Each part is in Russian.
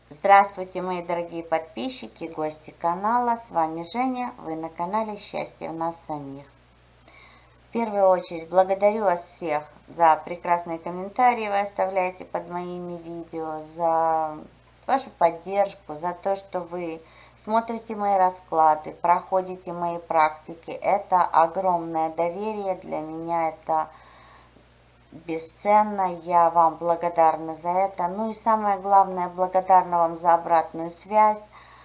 Здравствуйте, мои дорогие подписчики, гости канала. С вами Женя. Вы на канале «Счастье в нас самих». В первую очередь благодарю вас всех за прекрасные комментарии вы оставляете под моими видео, за вашу поддержку, за то, что вы смотрите мои расклады, проходите мои практики. Это огромное доверие для меня, это бесценно, я вам благодарна за это. Ну и самое главное, благодарна вам за обратную связь.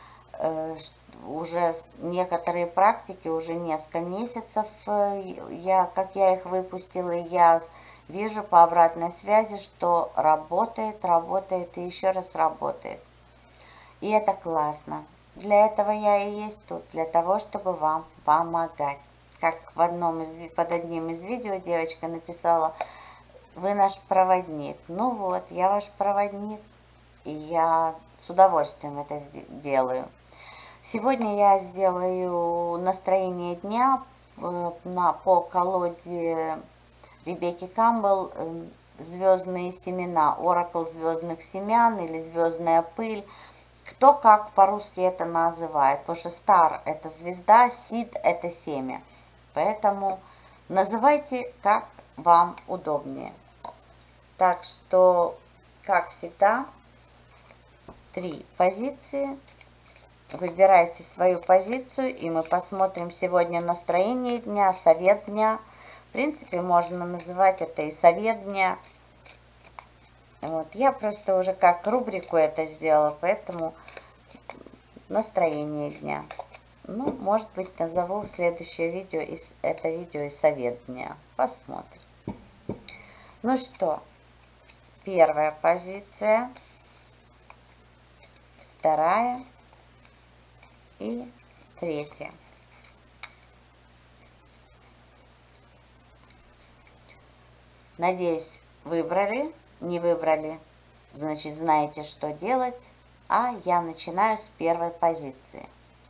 Уже некоторые практики, уже несколько месяцев, как я их выпустила, я вижу по обратной связи, что работает и еще раз работает. И это классно. Для этого я и есть тут, для того, чтобы вам помогать. Как под одним из видео девочка написала: вы наш проводник. Ну вот, я ваш проводник, и я с удовольствием это делаю. Сегодня я сделаю настроение дня по колоде Ребекки Кампбелл «Звездные семена», «Оракл звездных семян» или «Звездная пыль». Кто как по-русски это называет, потому что стар – это звезда, сид – это семя. Поэтому называйте, как вам удобнее. Так что, как всегда, 3 позиции. Выбирайте свою позицию, и мы посмотрим сегодня настроение дня, совет дня. В принципе, можно называть это и совет дня. Вот. Я просто уже как рубрику это сделала, поэтому настроение дня. Ну, может быть, назову в следующее видео это видео и совет дня. Посмотрим. Ну что, первая позиция, вторая и третья. Надеюсь, выбрали. Не выбрали, значит, знаете, что делать. А я начинаю с первой позиции.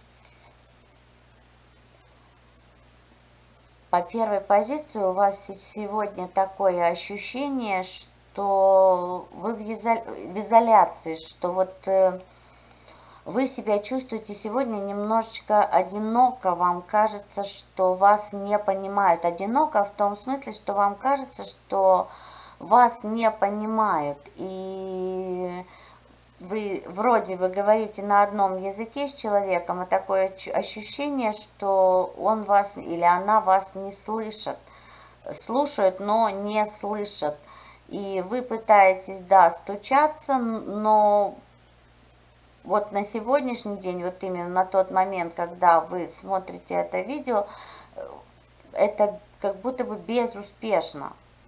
По первой позиции у вас сегодня такое ощущение, что вы в изоляции, что вот вы себя чувствуете сегодня немножечко одиноко, вам кажется, что вас не понимают. Одиноко в том смысле, что вам кажется, что вас не понимают, и вы вроде бы говорите на одном языке с человеком, а такое ощущение, что он вас или она вас не слышит, слушают, но не слышат. И вы пытаетесь, да, стучаться, но вот на сегодняшний день, вот именно на тот момент, когда вы смотрите это видео, это как будто бы безуспешно.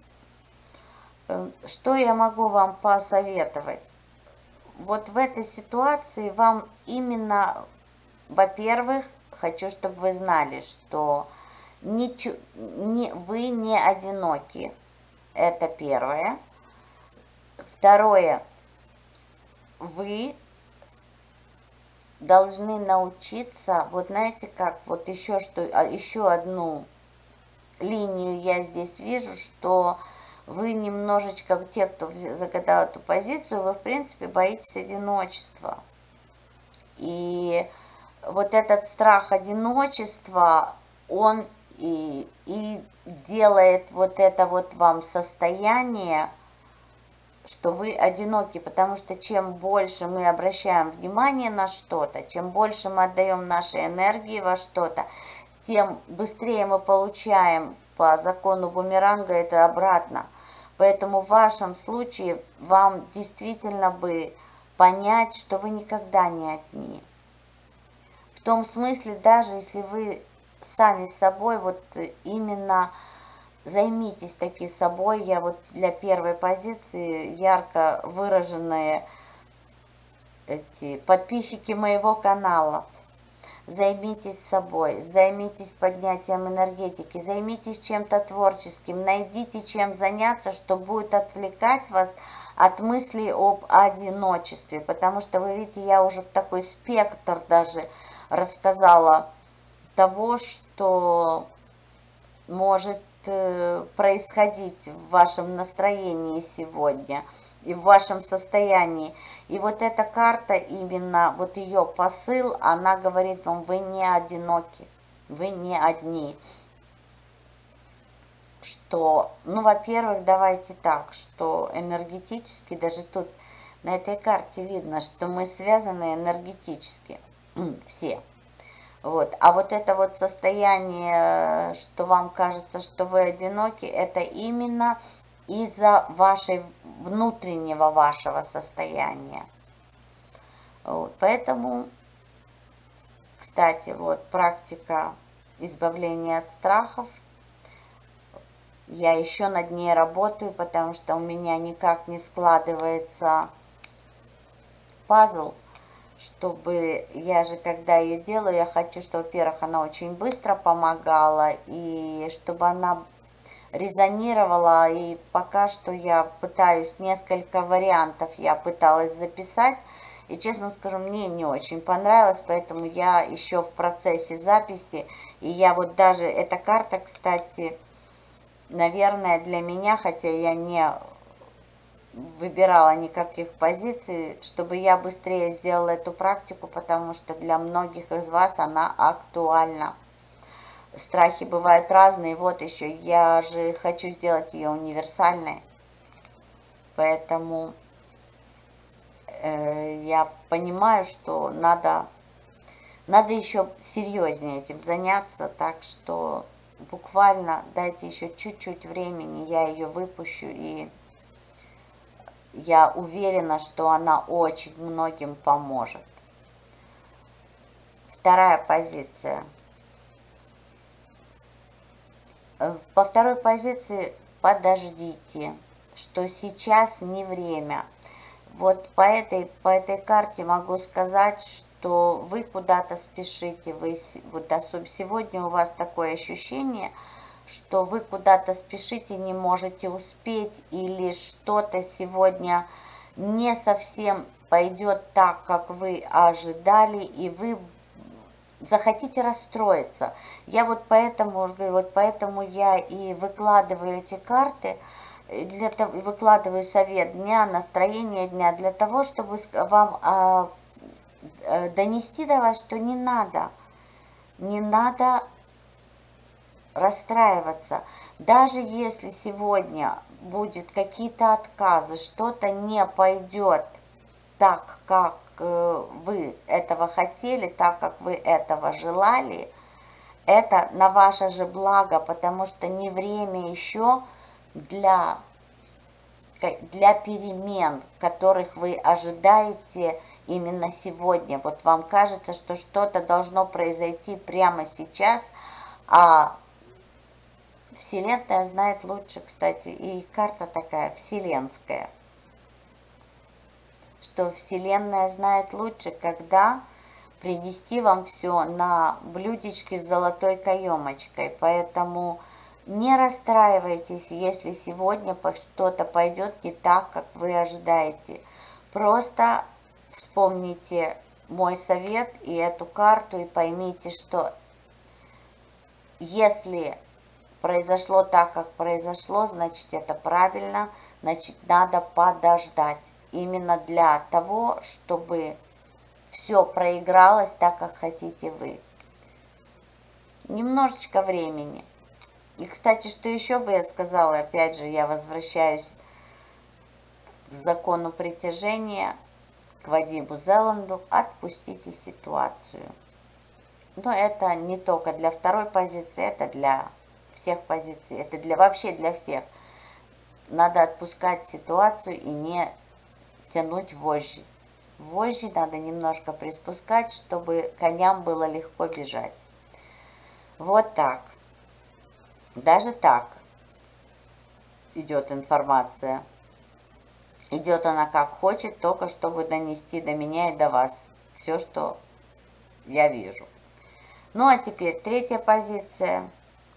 Что я могу вам посоветовать? Вот в этой ситуации вам именно, во-первых, хочу, чтобы вы знали, что вы не одиноки. Это первое. Второе, вы должны научиться, вот знаете как, вот еще одну линию я здесь вижу, что вы немножечко, те, кто загадал эту позицию, вы в принципе боитесь одиночества. И вот этот страх одиночества, он и делает вот это вот вам состояние, что вы одиноки, потому что чем больше мы обращаем внимание на что-то, чем больше мы отдаем нашей энергии во что-то, тем быстрее мы получаем по закону бумеранга это обратно. Поэтому в вашем случае вам действительно бы понять, что вы никогда не одни. В том смысле, даже если вы сами с собой, вот именно займитесь таки собой. Я вот для первой позиции ярко выраженные эти подписчики моего канала. Займитесь собой, займитесь поднятием энергетики, займитесь чем-то творческим, найдите чем заняться, что будет отвлекать вас от мыслей об одиночестве. Потому что, вы видите, я уже в такой спектр даже рассказала того, что может происходить в вашем настроении сегодня. и в вашем состоянии. И вот эта карта, именно вот ее посыл, она говорит вам, вы не одиноки, вы не одни. Что, ну, во-первых, давайте так, что энергетически, даже тут на этой карте видно, что мы связаны энергетически, все. Вот. А вот это вот состояние, что вам кажется, что вы одиноки, это именно из-за внутреннего вашего состояния. Вот. Поэтому, кстати, вот практика избавления от страхов, я еще над ней работаю, потому что у меня никак не складывается пазл, чтобы, я же когда ее делаю, я хочу, что, во-первых, она очень быстро помогала, и чтобы она резонировала, и пока что я пытаюсь, несколько вариантов я пыталась записать, и, честно скажу, мне не очень понравилось, поэтому я еще в процессе записи, и я вот даже, эта карта, кстати, наверное, для меня, хотя я не выбирала никаких позиций, чтобы я быстрее сделала эту практику, потому что для многих из вас она актуальна. Страхи бывают разные, вот еще, я же хочу сделать ее универсальной, поэтому я понимаю, что надо еще серьезнее этим заняться, так что буквально дайте еще чуть-чуть времени, я ее выпущу, и я уверена, что она очень многим поможет. Вторая позиция. По второй позиции подождите, что сейчас не время. Вот по этой карте могу сказать, что вы куда-то спешите, вот особенно сегодня у вас такое ощущение, что вы куда-то спешите, не можете успеть, или что-то сегодня не совсем пойдет так, как вы ожидали, и вы захотите расстроиться. Я вот поэтому я и выкладываю эти карты, выкладываю совет дня, настроение дня, для того, чтобы вам донести до вас, что не надо расстраиваться. Даже если сегодня будут какие-то отказы, что-то не пойдет так, как вы этого хотели, так, как вы этого желали, это на ваше же благо, потому что не время еще для перемен, которых вы ожидаете именно сегодня. Вот вам кажется, что что-то должно произойти прямо сейчас, а Вселенная знает лучше, кстати, и карта такая вселенская, что Вселенная знает лучше, когда принести вам все на блюдечке с золотой каемочкой. Поэтому не расстраивайтесь, если сегодня что-то пойдет не так, как вы ожидаете. Просто вспомните мой совет и эту карту, и поймите, что если произошло так, как произошло, значит, это правильно, значит, надо подождать. Именно для того, чтобы все проигралось так, как хотите вы. Немножечко времени. И, кстати, что еще бы я сказала, опять же, я возвращаюсь к закону притяжения, к Вадиму Зеланду, отпустите ситуацию. Но это не только для второй позиции, это для всех позиций, это вообще для всех. Надо отпускать ситуацию и не тянуть вожжи. Вожжи надо немножко приспускать, чтобы коням было легко бежать. Вот так. Даже так идет информация. Идет она как хочет, только чтобы донести до меня и до вас все, что я вижу. Ну а теперь третья позиция.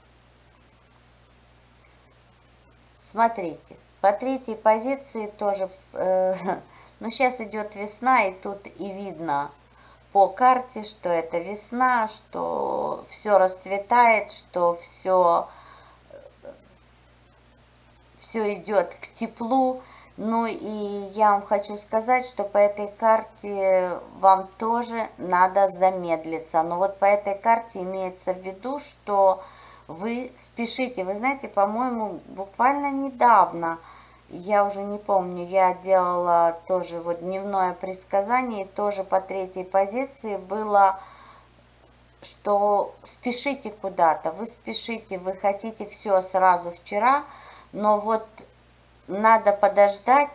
Смотрите, по третьей позиции тоже, ну сейчас идет весна, и тут и видно по карте, что это весна, что все расцветает, что все идет к теплу. Ну и я вам хочу сказать, что по этой карте вам тоже надо замедлиться. Но вот по этой карте имеется в виду, что вы спешите. Вы знаете, по-моему, буквально недавно, я уже не помню, я делала тоже вот дневное предсказание, и тоже по третьей позиции было, что спешите куда-то, вы спешите, вы хотите все сразу вчера, но вот надо подождать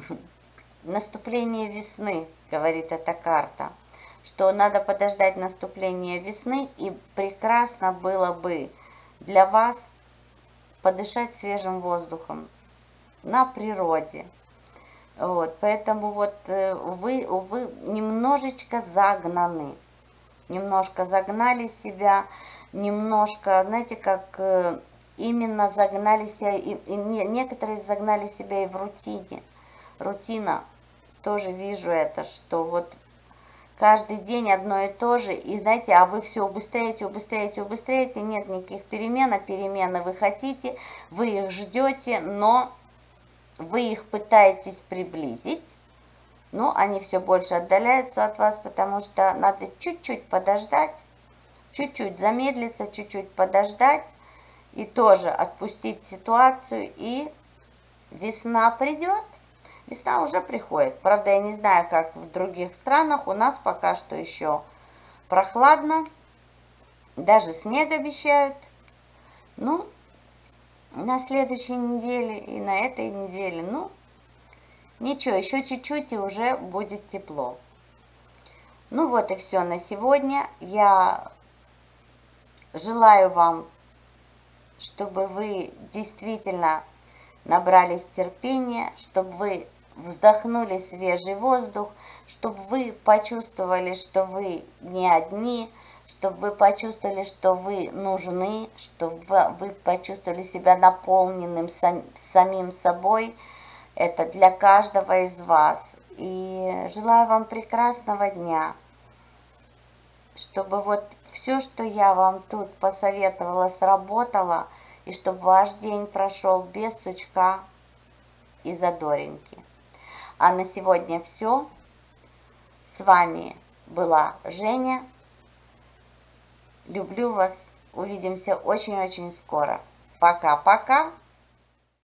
наступление весны, говорит эта карта, что надо подождать наступление весны, и прекрасно было бы для вас подышать свежим воздухом на природе. Вот, поэтому вот вы немножечко загнаны, немножко загнали себя, немножко, знаете, как именно загнали себя, и некоторые загнали себя и в рутине. Рутина, тоже вижу это, что вот каждый день одно и то же, и знаете, а вы все убыстряете, убыстряете, убыстряете, нет никаких перемен, а перемены вы хотите, вы их ждете, но вы их пытаетесь приблизить, но они все больше отдаляются от вас, потому что надо чуть-чуть подождать, чуть-чуть замедлиться, чуть-чуть подождать, и тоже отпустить ситуацию, и весна придет. Весна уже приходит. Правда, я не знаю, как в других странах. У нас пока что еще прохладно. Даже снег обещают. Ну, на следующей неделе и на этой неделе. Ну, ничего, еще чуть-чуть и уже будет тепло. Ну вот и все на сегодня. Я желаю вам, чтобы вы действительно набрались терпения, чтобы вы вздохнули свежий воздух, чтобы вы почувствовали, что вы не одни, чтобы вы почувствовали, что вы нужны, чтобы вы почувствовали себя наполненным самим собой. Это для каждого из вас. И желаю вам прекрасного дня, чтобы вот все, что я вам тут посоветовала, сработало, и чтобы ваш день прошел без сучка и задоринки. А на сегодня все. С вами была Женя. Люблю вас. Увидимся очень-очень скоро. Пока-пока.